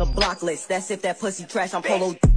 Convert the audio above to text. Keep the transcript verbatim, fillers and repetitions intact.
the block list. That's if that pussy trash, I'm polo.